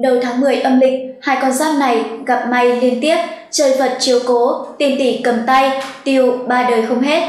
Đầu tháng 10 âm lịch, hai con giáp này gặp may liên tiếp, trời Phật chiếu cố, tiền tỷ cầm tay, tiêu ba đời không hết.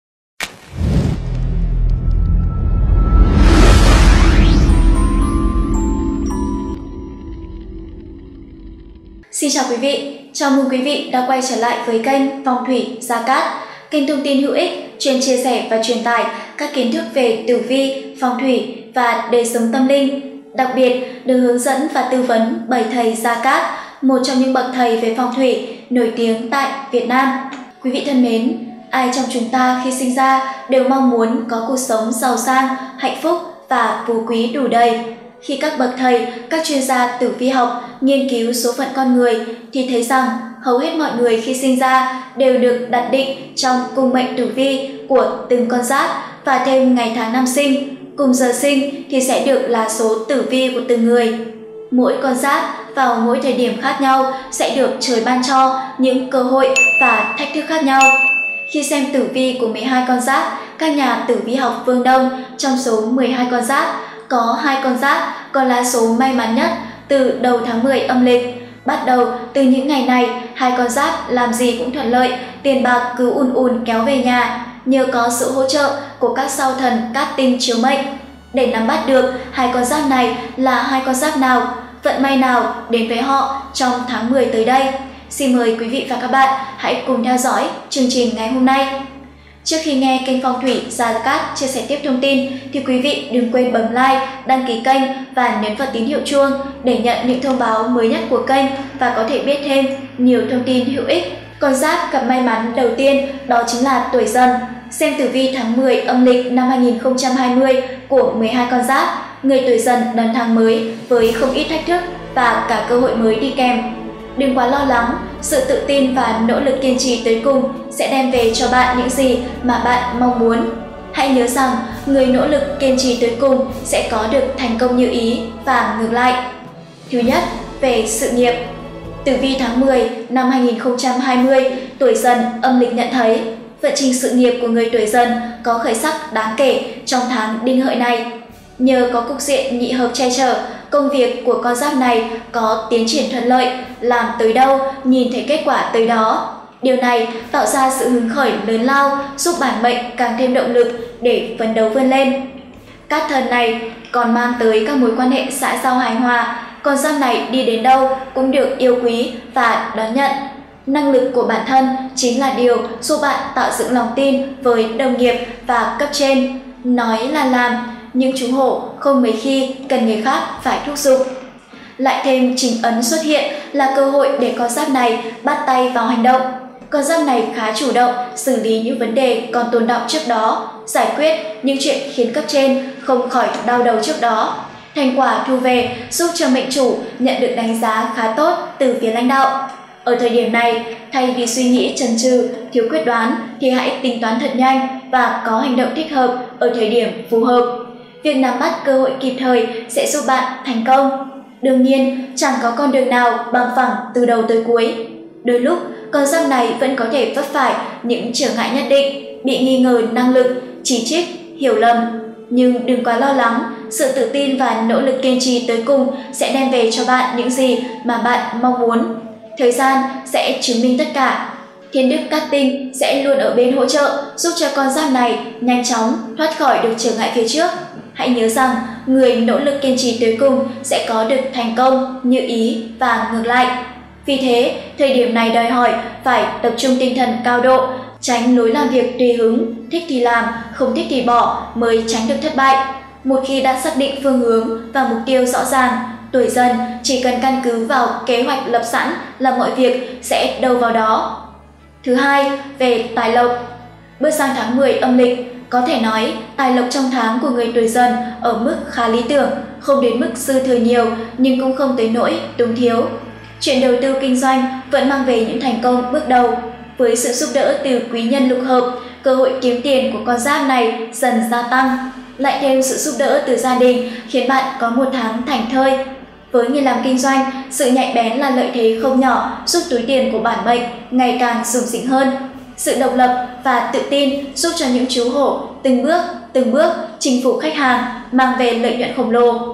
Xin chào quý vị, chào mừng quý vị đã quay trở lại với kênh Phong thủy Gia Cát, kênh thông tin hữu ích chuyên chia sẻ và truyền tải các kiến thức về tử vi, phong thủy và đời sống tâm linh. Đặc biệt được hướng dẫn và tư vấn bởi thầy Gia Cát, một trong những bậc thầy về phong thủy nổi tiếng tại Việt Nam. Quý vị thân mến, ai trong chúng ta khi sinh ra đều mong muốn có cuộc sống giàu sang, hạnh phúc và phú quý đủ đầy. Khi các bậc thầy, các chuyên gia tử vi học nghiên cứu số phận con người thì thấy rằng hầu hết mọi người khi sinh ra đều được đặt định trong cung mệnh tử vi của từng con giáp và thêm ngày tháng năm sinh, cùng giờ sinh thì sẽ được là số tử vi của từng người. Mỗi con giáp vào mỗi thời điểm khác nhau sẽ được trời ban cho những cơ hội và thách thức khác nhau. Khi xem tử vi của 12 con giáp, các nhà tử vi học phương Đông trong số 12 con giáp có 2 con giáp còn là số may mắn nhất từ đầu tháng 10 âm lịch. Bắt đầu từ những ngày này, 2 con giáp làm gì cũng thuận lợi, tiền bạc cứ ùn ùn kéo về nhà, nhờ có sự hỗ trợ của các sao thần cát tinh chiếu mệnh. Để nắm bắt được 2 con giáp này là 2 con giáp nào, vận may nào đến với họ trong tháng 10 tới đây, xin mời quý vị và các bạn hãy cùng theo dõi chương trình ngày hôm nay. Trước khi nghe kênh Phong thủy Gia Cát chia sẻ tiếp thông tin thì quý vị đừng quên bấm like, đăng ký kênh và nhấn vào tín hiệu chuông để nhận những thông báo mới nhất của kênh và có thể biết thêm nhiều thông tin hữu ích. Con giáp gặp may mắn đầu tiên đó chính là tuổi Dần. Xem tử vi tháng 10 âm lịch năm 2020 của 12 con giáp, người tuổi Dần đón tháng mới với không ít thách thức và cả cơ hội mới đi kèm. Đừng quá lo lắng, sự tự tin và nỗ lực kiên trì tới cùng sẽ đem về cho bạn những gì mà bạn mong muốn. Hãy nhớ rằng, người nỗ lực kiên trì tới cùng sẽ có được thành công như ý và ngược lại. Thứ nhất, về sự nghiệp. Tử vi tháng 10 năm 2020, tuổi Dần âm lịch nhận thấy, vận trình sự nghiệp của người tuổi Dần có khởi sắc đáng kể trong tháng Đinh Hợi này. Nhờ có cục diện nhị hợp che chở, công việc của con giáp này có tiến triển thuận lợi, làm tới đâu nhìn thấy kết quả tới đó. Điều này tạo ra sự hứng khởi lớn lao, giúp bản mệnh càng thêm động lực để phấn đấu vươn lên. Cát thần này còn mang tới các mối quan hệ xã giao hài hòa, con giáp này đi đến đâu cũng được yêu quý và đón nhận. Năng lực của bản thân chính là điều giúp bạn tạo dựng lòng tin với đồng nghiệp và cấp trên. Nói là làm, nhưng chú hổ không mấy khi cần người khác phải thúc giục. Lại thêm chính ấn xuất hiện là cơ hội để con giáp này bắt tay vào hành động. Con giáp này khá chủ động xử lý những vấn đề còn tồn đọng trước đó, giải quyết những chuyện khiến cấp trên không khỏi đau đầu trước đó. Thành quả thu về giúp cho mệnh chủ nhận được đánh giá khá tốt từ phía lãnh đạo. Ở thời điểm này, thay vì suy nghĩ chần chừ, thiếu quyết đoán thì hãy tính toán thật nhanh và có hành động thích hợp ở thời điểm phù hợp. Việc nắm bắt cơ hội kịp thời sẽ giúp bạn thành công. Đương nhiên, chẳng có con đường nào bằng phẳng từ đầu tới cuối. Đôi lúc, con giáp này vẫn có thể vấp phải những trở ngại nhất định, bị nghi ngờ năng lực, chỉ trích, hiểu lầm. Nhưng đừng quá lo lắng, sự tự tin và nỗ lực kiên trì tới cùng sẽ đem về cho bạn những gì mà bạn mong muốn. Thời gian sẽ chứng minh tất cả. Thiên đức cát tinh sẽ luôn ở bên hỗ trợ, giúp cho con giáp này nhanh chóng thoát khỏi được trở ngại phía trước. Hãy nhớ rằng, người nỗ lực kiên trì tới cùng sẽ có được thành công như ý và ngược lại. Vì thế, thời điểm này đòi hỏi phải tập trung tinh thần cao độ, tránh lối làm việc tùy hứng, thích thì làm, không thích thì bỏ mới tránh được thất bại. Một khi đã xác định phương hướng và mục tiêu rõ ràng, tuổi Dần chỉ cần căn cứ vào kế hoạch lập sẵn là mọi việc sẽ đâu vào đó. Thứ hai, về tài lộc. Bước sang tháng 10 âm lịch, có thể nói tài lộc trong tháng của người tuổi Dần ở mức khá lý tưởng, không đến mức dư thừa nhiều nhưng cũng không tới nỗi túng thiếu. Chuyện đầu tư kinh doanh vẫn mang về những thành công bước đầu. Với sự giúp đỡ từ quý nhân lục hợp, cơ hội kiếm tiền của con giáp này dần gia tăng. Lại thêm sự giúp đỡ từ gia đình khiến bạn có một tháng thảnh thơi. Với người làm kinh doanh, sự nhạy bén là lợi thế không nhỏ giúp túi tiền của bản mệnh ngày càng sủng sỉnh hơn. Sự độc lập và tự tin giúp cho những chú hổ từng bước chinh phục khách hàng, mang về lợi nhuận khổng lồ.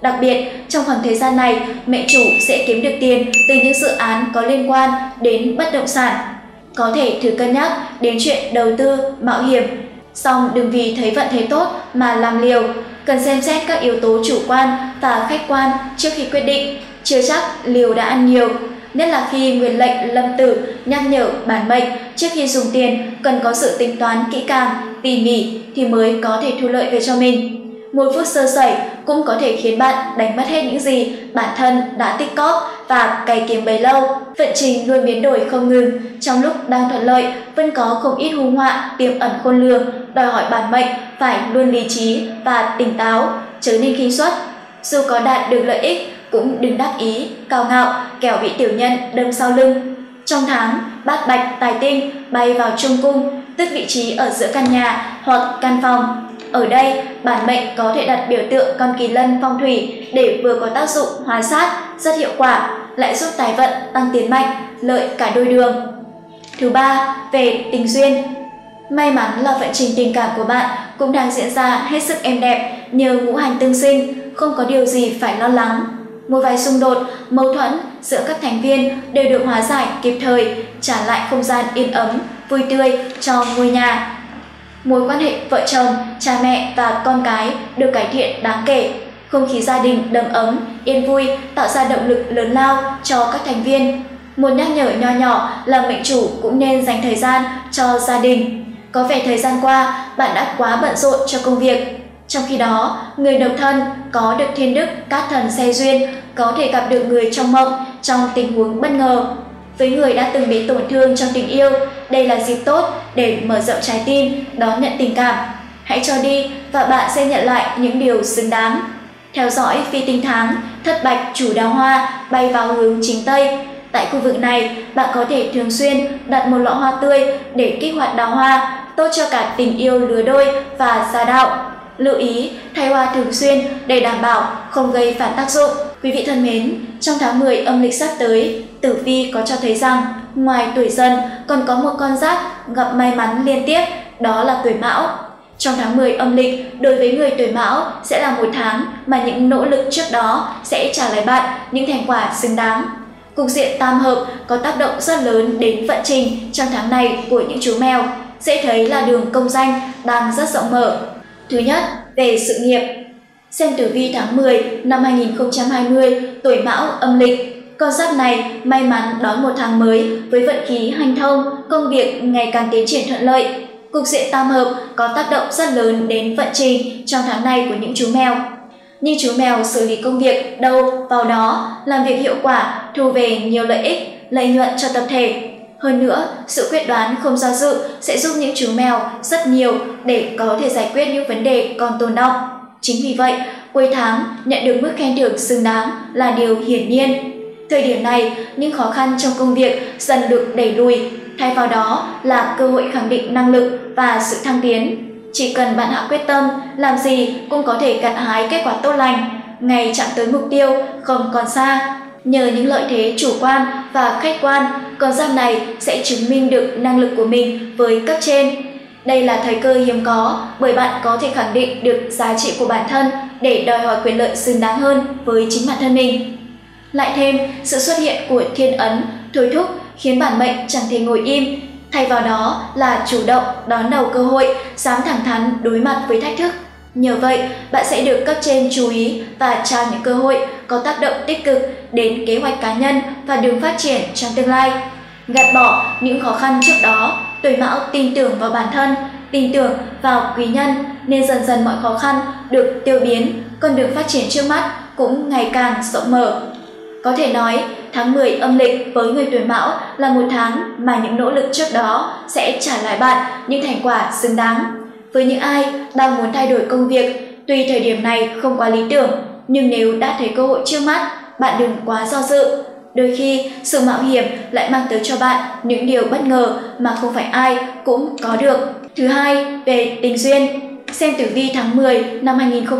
Đặc biệt, trong khoảng thời gian này, mệnh chủ sẽ kiếm được tiền từ những dự án có liên quan đến bất động sản. Có thể thử cân nhắc đến chuyện đầu tư, mạo hiểm. Song đừng vì thấy vận thế tốt mà làm liều, cần xem xét các yếu tố chủ quan và khách quan trước khi quyết định, chưa chắc liều đã ăn nhiều. Nhất là khi Nguyên lệnh Lâm Tử nhắc nhở bản mệnh trước khi dùng tiền cần có sự tính toán kỹ càng, tỉ mỉ thì mới có thể thu lợi về cho mình. Một phút sơ sẩy cũng có thể khiến bạn đánh mất hết những gì bản thân đã tích cóp và cày kiếm bấy lâu. Vận trình luôn biến đổi không ngừng, trong lúc đang thuận lợi vẫn có không ít hung họa tiềm ẩn khôn lường, đòi hỏi bản mệnh phải luôn lý trí và tỉnh táo, chớ nên khinh suất. Dù có đạt được lợi ích cũng đừng đắc ý, cao ngạo, kẻo bị tiểu nhân đâm sau lưng. Trong tháng, bát bạch tài tinh bay vào trung cung, tức vị trí ở giữa căn nhà hoặc căn phòng. Ở đây, bản mệnh có thể đặt biểu tượng con kỳ lân phong thủy để vừa có tác dụng hóa sát rất hiệu quả, lại giúp tài vận tăng tiến mạnh, lợi cả đôi đường. Thứ ba, về tình duyên. May mắn là vận trình tình cảm của bạn cũng đang diễn ra hết sức êm đẹp nhờ ngũ hành tương sinh, không có điều gì phải lo lắng. Một vài xung đột, mâu thuẫn giữa các thành viên đều được hóa giải kịp thời, trả lại không gian yên ấm, vui tươi cho ngôi nhà. Mối quan hệ vợ chồng, cha mẹ và con cái được cải thiện đáng kể. Không khí gia đình đầm ấm, yên vui tạo ra động lực lớn lao cho các thành viên. Một nhắc nhở nho nhỏ là mệnh chủ cũng nên dành thời gian cho gia đình. Có vẻ thời gian qua bạn đã quá bận rộn cho công việc. Trong khi đó, người độc thân có được thiên đức cát thần xe duyên, có thể gặp được người trong mộng trong tình huống bất ngờ. Với người đã từng bị tổn thương trong tình yêu, đây là dịp tốt để mở rộng trái tim, đón nhận tình cảm. Hãy cho đi và bạn sẽ nhận lại những điều xứng đáng. Theo dõi phi tinh tháng, thất bạch chủ đào hoa bay vào hướng chính Tây. Tại khu vực này, bạn có thể thường xuyên đặt một lọ hoa tươi để kích hoạt đào hoa, tốt cho cả tình yêu lứa đôi và gia đạo. Lưu ý thay hoa thường xuyên để đảm bảo không gây phản tác dụng. Quý vị thân mến, trong tháng 10 âm lịch sắp tới, tử vi có cho thấy rằng ngoài tuổi Dần còn có một con giáp gặp may mắn liên tiếp, đó là tuổi Mão. Trong tháng 10 âm lịch, đối với người tuổi Mão sẽ là một tháng mà những nỗ lực trước đó sẽ trả lại bạn những thành quả xứng đáng. Cục diện tam hợp có tác động rất lớn đến vận trình trong tháng này của những chú mèo. Dễ thấy là đường công danh đang rất rộng mở. Thứ nhất, về sự nghiệp. Xem tử vi tháng 10 năm 2020, tuổi Mão âm lịch. Con giáp này may mắn đón một tháng mới với vận khí hanh thông, công việc ngày càng tiến triển thuận lợi. Cục diện tam hợp có tác động rất lớn đến vận trình trong tháng này của những chú mèo. Nhưng chú mèo xử lý công việc đâu vào đó, làm việc hiệu quả, thu về nhiều lợi ích, lợi nhuận cho tập thể. Hơn nữa, sự quyết đoán không do dự sẽ giúp những chú mèo rất nhiều để có thể giải quyết những vấn đề còn tồn đọng. Chính vì vậy, cuối tháng nhận được mức khen thưởng xứng đáng là điều hiển nhiên. Thời điểm này, những khó khăn trong công việc dần được đẩy lùi, thay vào đó là cơ hội khẳng định năng lực và sự thăng tiến. Chỉ cần bạn hạ quyết tâm, làm gì cũng có thể gặt hái kết quả tốt lành, ngày chạm tới mục tiêu không còn xa. Nhờ những lợi thế chủ quan và khách quan, con giáp này sẽ chứng minh được năng lực của mình với cấp trên. Đây là thời cơ hiếm có bởi bạn có thể khẳng định được giá trị của bản thân để đòi hỏi quyền lợi xứng đáng hơn với chính bản thân mình. Lại thêm, sự xuất hiện của thiên ấn thôi thúc khiến bản mệnh chẳng thể ngồi im, thay vào đó là chủ động đón đầu cơ hội, dám thẳng thắn đối mặt với thách thức. Nhờ vậy, bạn sẽ được cấp trên chú ý và trao những cơ hội có tác động tích cực đến kế hoạch cá nhân và đường phát triển trong tương lai. Gạt bỏ những khó khăn trước đó, tuổi Mão tin tưởng vào bản thân, tin tưởng vào quý nhân nên dần dần mọi khó khăn được tiêu biến, con đường phát triển trước mắt cũng ngày càng rộng mở. Có thể nói, tháng 10 âm lịch với người tuổi Mão là một tháng mà những nỗ lực trước đó sẽ trả lại bạn những thành quả xứng đáng. Với những ai đang muốn thay đổi công việc, tuy thời điểm này không quá lý tưởng, nhưng nếu đã thấy cơ hội trước mắt, bạn đừng quá do dự. Đôi khi, sự mạo hiểm lại mang tới cho bạn những điều bất ngờ mà không phải ai cũng có được. Thứ hai, về tình duyên. Xem tử vi tháng 10 năm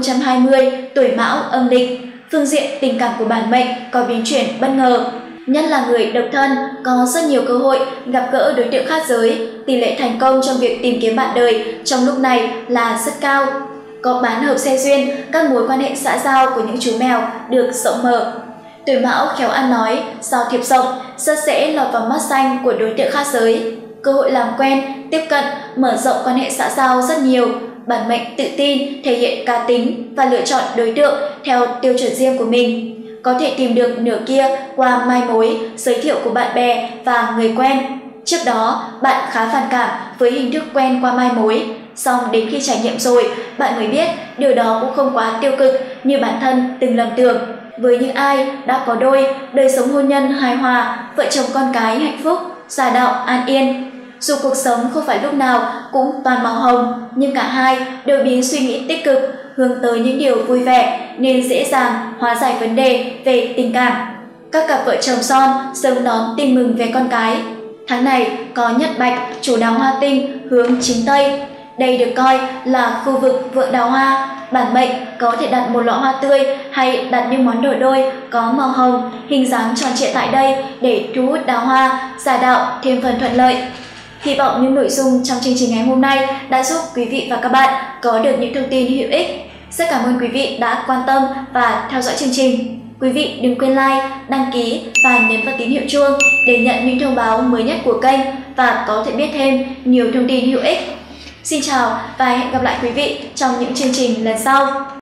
2020, tuổi Mão âm lịch. Phương diện tình cảm của bản mệnh có biến chuyển bất ngờ. Nhất là người độc thân có rất nhiều cơ hội gặp gỡ đối tượng khác giới, tỷ lệ thành công trong việc tìm kiếm bạn đời trong lúc này là rất cao. có bán hợp xe duyên, các mối quan hệ xã giao của những chú mèo được rộng mở. Tuổi Mão khéo ăn nói, giao thiệp rộng, rất dễ lọt vào mắt xanh của đối tượng khác giới. Cơ hội làm quen, tiếp cận, mở rộng quan hệ xã giao rất nhiều. Bản mệnh tự tin, thể hiện cá tính và lựa chọn đối tượng theo tiêu chuẩn riêng của mình. Có thể tìm được nửa kia qua mai mối, giới thiệu của bạn bè và người quen. Trước đó, bạn khá phản cảm với hình thức quen qua mai mối. Song đến khi trải nghiệm rồi, bạn mới biết điều đó cũng không quá tiêu cực như bản thân từng lầm tưởng. Với những ai đã có đôi, đời sống hôn nhân hài hòa, vợ chồng con cái hạnh phúc, gia đạo an yên. Dù cuộc sống không phải lúc nào cũng toàn màu hồng, nhưng cả hai đều biến suy nghĩ tích cực, hướng tới những điều vui vẻ nên dễ dàng hóa giải vấn đề về tình cảm. Các cặp vợ chồng son sớm đón tin mừng về con cái. Tháng này có nhất bạch, chủ đào hoa tinh hướng chính Tây. Đây được coi là khu vực vượng đào hoa. Bản mệnh có thể đặt một lọ hoa tươi hay đặt những món đồ đôi có màu hồng, hình dáng tròn trịa tại đây để thu hút đào hoa, gia đạo thêm phần thuận lợi. Hy vọng những nội dung trong chương trình ngày hôm nay đã giúp quý vị và các bạn có được những thông tin hữu ích. Rất cảm ơn quý vị đã quan tâm và theo dõi chương trình. Quý vị đừng quên like, đăng ký và nhấn vào tín hiệu chuông để nhận những thông báo mới nhất của kênh và có thể biết thêm nhiều thông tin hữu ích. Xin chào và hẹn gặp lại quý vị trong những chương trình lần sau.